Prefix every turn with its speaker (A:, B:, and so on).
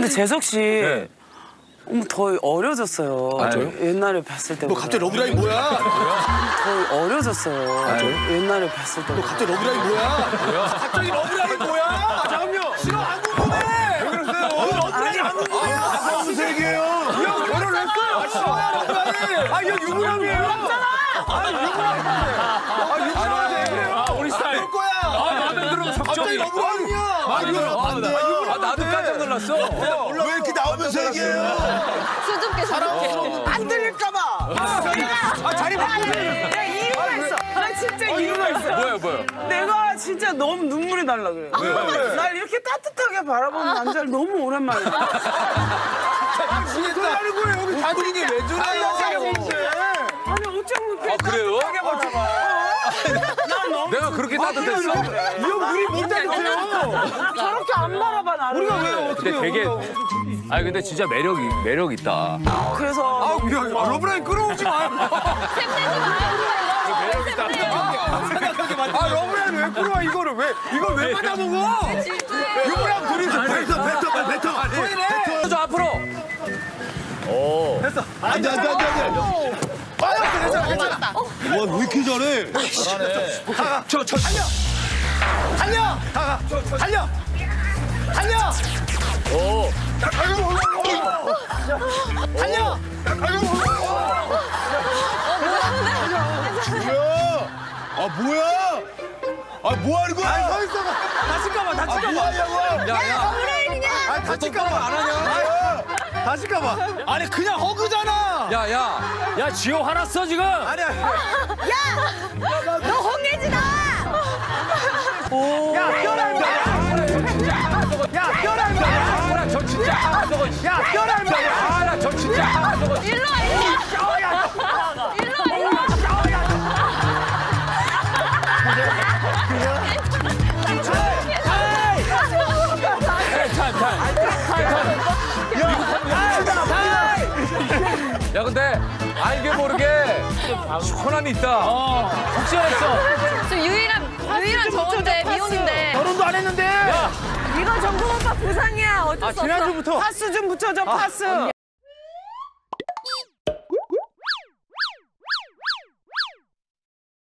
A: 재석 씨.
B: 네.
A: 더 어려졌어요.
B: 아, 저요?
A: 옛날에 봤을 때.
C: 너 갑자기 러브라인 뭐야?
A: 더 어려졌어요.
B: 아, 저요?
A: 옛날에 봤을 때.
C: 너 갑자기 러브라인 뭐야? 갑자기 러브라인 뭐야?
B: 잠깐만요.
C: 싫어 안 궁금해. 왜 그러세요? 러브라인 안 궁금해. 무슨 얘기예요? 이 형 결혼했어요. 아 싫어요 러브라인. 아 이거 유부남이에요.
B: 우리 스타일.
C: 그럴 거야.
B: 마음에 들어.
C: 갑자기 러브라인이야.
B: 마음에 들어. 나도 깜짝 놀랐어.
C: 왜 이렇게 나오면서 얘기해요?
D: 수줍게.
A: 안 들릴까봐.
C: 자리 바꾸세요.
A: 내가 이유가 있어. 나 진짜 이유가 있어.
B: 뭐야?
A: 내가 진짜 너무 눈물이 날라 그래.
B: 왜?
A: 날 이렇게 따뜻하게 바라보는 남자를 너무 오랜만에.
C: 그러는 거예요. 여기 다 분위기 왜 저래요?
A: 아니 어쩜 그렇게
B: 그래요?
A: 따뜻하게 바라봐. 난 너무
B: 내가 그렇게 따뜻했어?
C: 이 형 우리 못 따뜻해요.
A: 저렇게 안 바라봐 나를.
C: 우리가 왜 어떻게
B: 근데 되게. 아니 근데 진짜 매력 있다.
A: 그래서
C: 러브라인 끌어오지 마요. 아 러브라인 왜 끌어와 이거를 이걸 왜 받아먹어? 유부남 둘이서 뱉어. 보이네.
B: 저 앞으로.
C: 됐어. 안돼. 괜찮아. 와왜 이렇게 잘해? 잘하네. 저 달려.
B: 오.
C: 달려. 뭐야? 뭐 하는 거야? 서 있어. 다칠까봐. 뭐 하냐고?
B: 야.
C: 다칠까봐 안 하냐? 다칠까봐. 아니 그냥 허그잖아.
B: 야, 지호 화났어 지금.
C: 아니야.
D: 너 홍예진아!
C: 야, 뼈라는
B: 아, 저 진짜.
C: 야, 뼈라는
B: 아, 저 진짜.
D: 일로 와.
B: 야, 근데 알게 모르게 시원함이 있다. 속 시원했어.
D: 저 유일한 저건데 미혼인데.
C: 결혼도 안 했는데.
D: 이거 정국 오빠 부상이야. 어쩔 수 없어.
C: 지난주부터.
A: 파스 좀 붙여줘 파스.